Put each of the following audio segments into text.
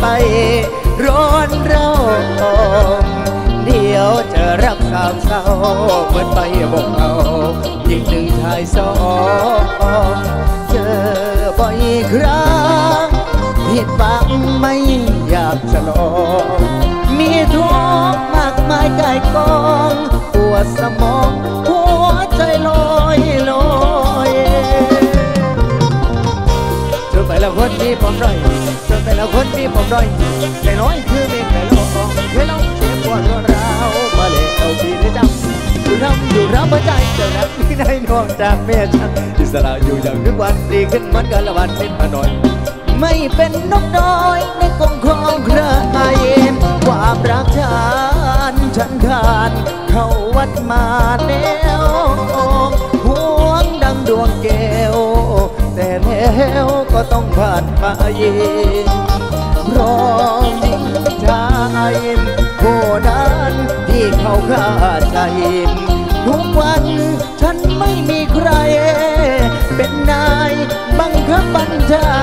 ไปร้อนเราเดี๋ยวจะรักสามเศร้าเหมือนไปบอกเอายิ่งหนึ่งชายสองเจอบ่อยครั้งผิดหวังไม่อยากจะลองมีทุกข์มากมายกายกองปวดสมองหัวใจลอยลอยจนไปแล้วคนที่ผมด้อยจนไปแล้วคนที่ผมด้อยใจน้อยคือเมฆแต่ลองเวลาเจ็บปวดร้าวมาเลยเอาที่ได้จำอยู่รับหัวใจเจ้านักที่ได้นอกจากเมียฉันอิสระอยู่อย่างทุกวันดีขึ้นเหมือนกันละวันเป็นมาหน่อยไม่เป็นนกน้อยในกองของใครความรักฉันขาดเข้าวัดมาแล้วห่วงดังดวงแก้วแต่แล้วก็ต้องผ่านไปรอมิ่งชายผู้นั้นที่เขาฆ่าใจทุกวันฉันไม่มีใครเป็นนายบังคับบัญชา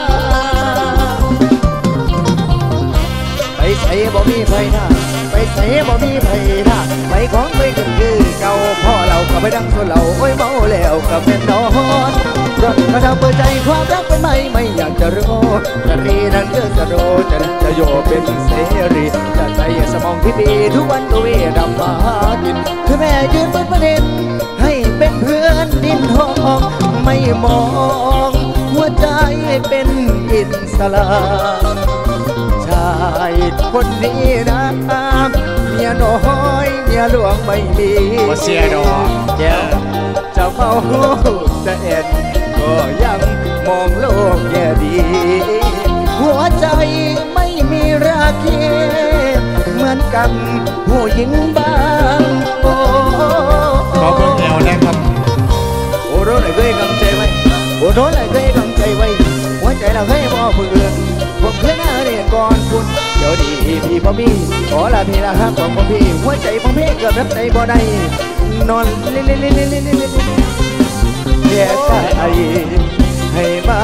ไปใส่บ่มีไฟหน้าไปใส่บ่มีไฟหน้าไปของไปกันคือเก่าพ่อเราก็ไปดังส่วนเราโอ้ยเมาแล้วก็เป็นนอนรถกระทำเปิดใจความรักเป็นไม่อยากจะรู้จะรีนั้นเลือกจะโรจะโยเป็นเสรีจะใจสมองที่ดีทุกวันก็เวรำมากินคือแม่ยืนเป็นประเด็นให้เป็นเพื่อนดินทองไม่มองหัวใจเป็นอิสระชายคนนี้นะเมียน้อยเมียหลวงไม่มีเสียดอกแก้วจะเฝ้าจะเอ็นก็ยังมองโลกแย่ดีหัวใจไม่มีราคีเหมือนกับผู้หญิงบางโอ้ขอเพิ่งแนวแรกครับโอ้รู้ไหนเคยกำใจไว้โอ้รู้ไหนเคยกำใจไว้หัวใจเราเคยบ่เบื่อผมเคยหน้าเรียนก่อนคุณเดี๋ยวดีพี่พ่อพี่ขอลาพี่ละครับของพ่อพี่หัวใจพ่อพี่เกือบรับใจบ่ได้นอนเรียกใจให้มา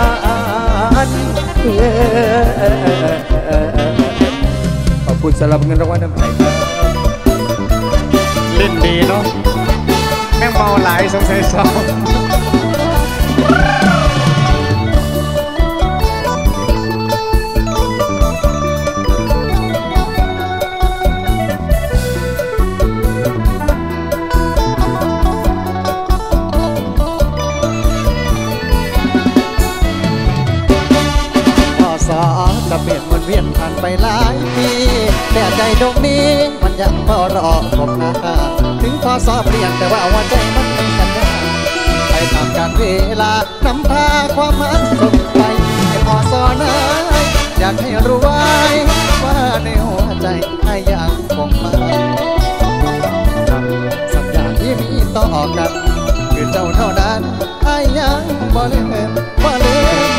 ขอบคุณสำหรับเงินรางวัลน้ำใจครับเล่นดีเนาะแม่งเมาหลายสงสัยสองจะเปลี่ยนวนเวียนผ่านไปหลายปีแต่ใจดวงนี้มันยังพอรอผมนะถึงพอสอบเปลี่ยนแต่ว่าหัวใจมันไม่สัญญาไปตามการเวลานำพาความมันส่งไปให้พอสอนนะอยากให้รู้ไว้ว่าในหัวใจให้ยังคงมาสัญญาที่มีต่อกันคือเจ้าเท่านั้นให้ยังบ่ลืมบ่ลืม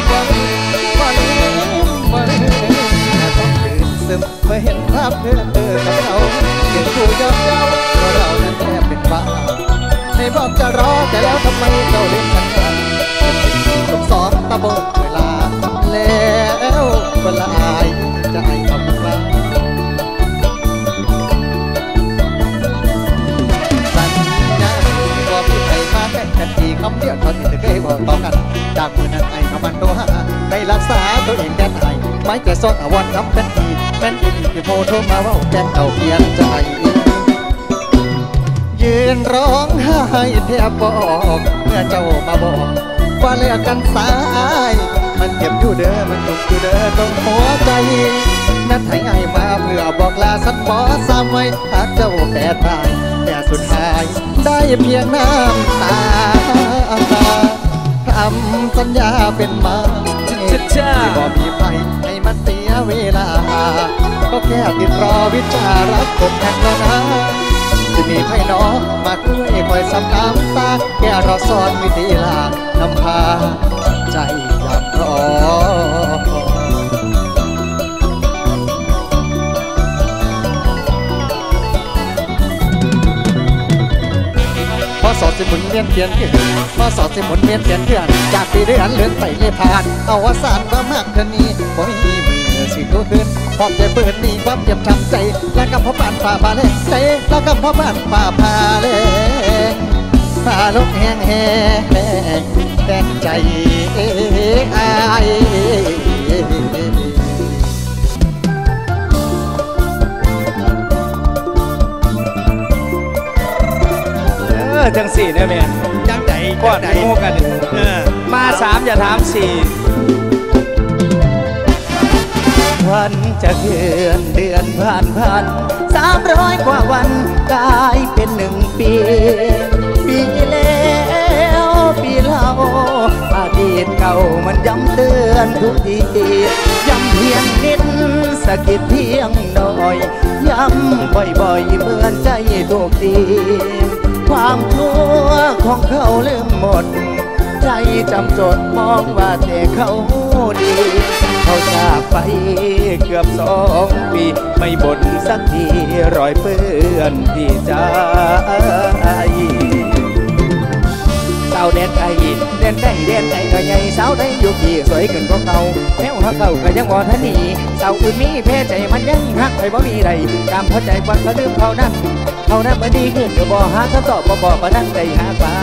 ต้องตื่นซึมเมื่อเห็นภาพเธอกับเราเก็บคู่ยอมเย้าเพราะเรานั้นแทบเป็นบ้าให้บอกจะรอแต่แล้วทำไมเจ้าเล่นกันต้องสอนตะบกเวลาแล้วเวลาจะให้คำกล่าวสัญญาว่าพี่ไปมาแค่กันทีคำเดียวตอนที่เธอเคยบอกต่อกันจากมือนั้นไอ้น้ำมันโตหาได้รักษาตัวเองแค่ไหนไม่จะซ่อนอวันน้ำเป็นอีแม่นอีที่โพโทรมาว่าแกเอาเพียงใจยืนร้องไห้แทบบอกเมื่อเจ้ามาบอกว่าเลิกกันสายมันเจ็บอยู่เด้อมันจุกอยู่เด้อตรงหัวใจนัดให้ไอ้มาเพื่อบอกลาสักหมอซ้ำไว้หากเจ้าแก่ตายแต่สุดท้ายได้เพียงน้ำตาทำสัญญาเป็นมาที่บอกมีไปให้มันเสียเวลาก็แค่ติดรอวิชารักผมแข่งแล้วนะจะมีไพ่น้องมาช่วยคอยซ้ำน้ำตาแก่เราสอนวิธีลานำพาใจอยากรอพอสอดสิหมุนเวียนเปลี่ยนเพื่อนพอสอดสิหมุนเวียนเปลี่ยนเพื่อนจากปีเดือนเลื่อนไปเลยผ่านเอาวสานว่ามากเท่านี้บ่มีมือสิทุคืนพร้อมใจเปิดนี่ความเจ็บช้ำใจแล้วกับพ่อบ้านฝ่าพาเลใจแล้วกับพ่อบ้านฝ่าพาเลฝ่าลกแห้งแห้งแดงใจอายจังสี่เนี่ยแม่จังไหนก่อนโง่กันมา3อย่าถาม4 วันจะเคลื่อนเดือนผ่าน300 กว่าวันกลายเป็น1 ปีปีแล้วปีเล่าอดีตเก่ามันย้ำเตือนทุกทีย้ำเพียงนิดสะกิดเพียงหน่อยย้ำบ่อยๆเหมือนใจทุกทีความชั่วของเขาลืมหมดใจจำจดมองว่าแต่เขาดีเขาจากไปเกือบ2 ปีไม่บ่นสักทีรอยเปื้อนที่ใจสาวแดนไก่แดนไก่ก็ใหญ่สาวได้อยู่พี่สวยขึ้นกว่าเก่าแนวหักเก่าก็ยังบ่ทันหนีสาวอื่นมีแพ้ใจมันยังหักไปบ่มีใดตามพอใจกว่าก็ลืมเขานั้นมันดีขึ้นก็บ่หาคำตอบบ่บอกว่านั้นได้หาไป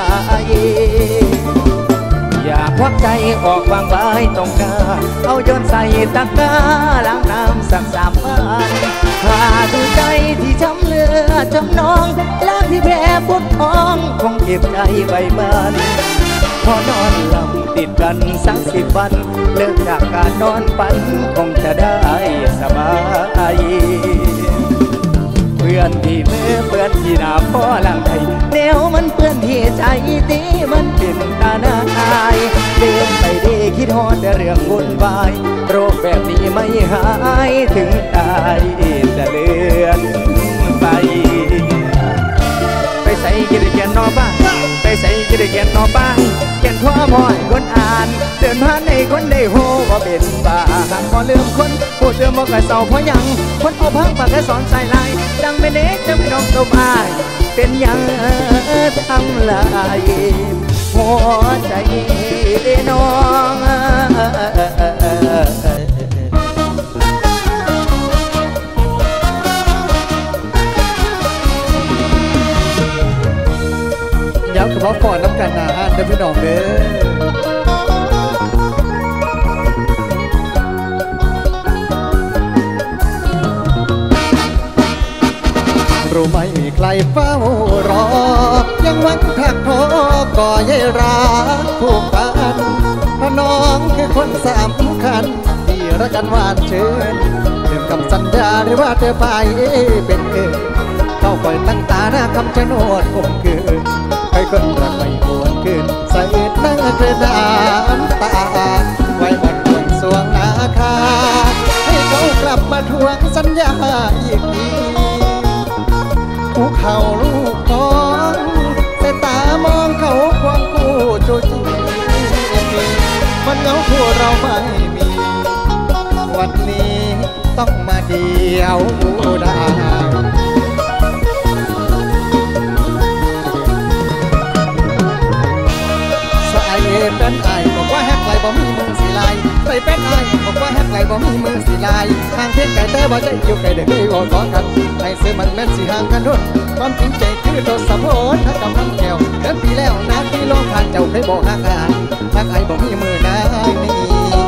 อย่าควักใจออกวางไว้ตรงกาเอาโยนใส่ตะกร้าล้างน้ำสัก3 วันหาดูใจที่ช้ำเลือดช้ำนองและที่แผลปวดท้องคงเก็บใจไว้บ้านพอนอนหลับติดกันสัก10 วันเลิกจากการนอนฝันคงจะได้สบายเพื่อนที่มือเปื้อนที่หน้าพ่อหลังไทยแนวมันเปื้อนที่ใจตีมันเป็นตาหน้าอายเดินไปดีคิดฮอดแต่เรื่องวุ่นวายโรคแบบนี้ไม่หายถึงตายจะเลื่อนไปใส่กินเกียนนอบ้างไปใส่กินเกียนนอบ้างเกียนทั่วมอยคนอ่านเดินผ่านในคนได้โหว่าเป็นบ้าหากพอลืมคนพูดเดิมบอกกับเศร้าเพราะยังคนเอาพังปากแค่สอนใส่ลายดังเป็นเด็กจะไม่น้องตบอายเป็นยังทำลายหัวใจน้องเดี๋ยวกระเพาะฟอนน้ำกันนะเดี๋ยวพี่น้องเด้อรู้ไหมมีใครเฝ้ารอยังหวังทักโทรก่อเยรักผูกพันเพราะน้องคือคนสำคัญที่รักกันหวานชื่นถึงคำสัญญาหรือว่าเธอไปเป็นเกินเข้าคอยตั้งตาหน้าคำชะโนดคมคืนให้คนรักไม่หวนคืนใส่นั่งกระดานตาไว้บนบนสวงอาคาให้เขากลับมาทวงสัญญาอีกทีภูเขาลูกน้องแต่ตามองเขาควงคู่จูจีมันเหงาคู่เราไม่มีวันนี้ต้องมาเดียวดายเป็นไอ้บอกว่าแฮกไหลบ่มีมือสีลายใส่เป็นไอ้บอกว่าแฮกไหลบ่มีมือสีลายห่างเพียงไก่แต่บ่ใจอยู่ไก่เด็กไม่บอกขอกันให้ซื้อมันแม่นสีห่างกันรุ่นความจริงใจคือโดนสะโพกถ้ากำลังแก้วเดินปีแล้วนะที่ลงผ่านเจ้าเคยบอกห่างกันห่างไอ้บ่มีมือได้นี่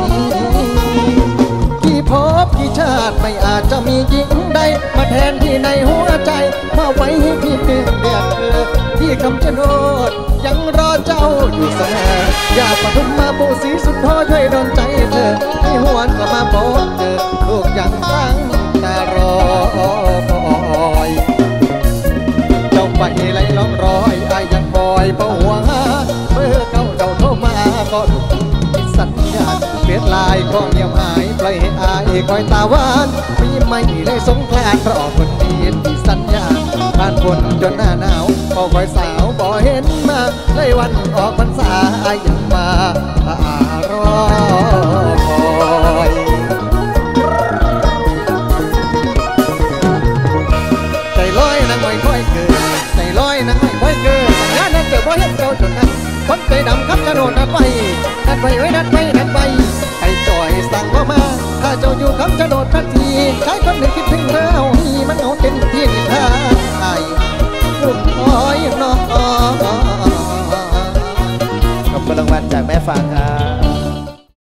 กี่พบกี่ชาติไม่อาจจะมีหญิงใดมาแทนที่ในหัวใจมาไว้ให้พี่เดือดที่คำชะโนดยังรอเจ้าอยู่เสมออย่าปฐุมมาปูสีสุดท้อช่วยดลใจเธอให้หวนกลับมาพบเจอลูกยังตั้งตารอยเจ้าไปไหลล้องรอยไอ้ยังบอยเพราะหัวเมื่อเก่าเจ้าโทรมาก็หลุดสัญญาณเปลี่ยนลายก็เงียบหายปล่อยให้อายคอยตาหวานมีไม่ได้สงครานเพราะคนดีที่สัญญาผ่านฝนจนหน้าหนาวก็คอยสาวบ่เห็นมาเลยวันออกพรรษายังมารอคอยใจลอยนั่งไม่ค่อยเกินใจลอยนั่งไม่ค่อยเกินสัญญานั้นเจอบ่เห็นเจ้าจนนั้นคนใจดำครับจะโดนนัดไปไว้นัดไปให้ใจจ่อยสั่งเข้ามาถ้าเจ้าอยู่คำจะโดดทันทีชายคนหนึ่งคิดถึงเรานี่มันเหงาเต็มที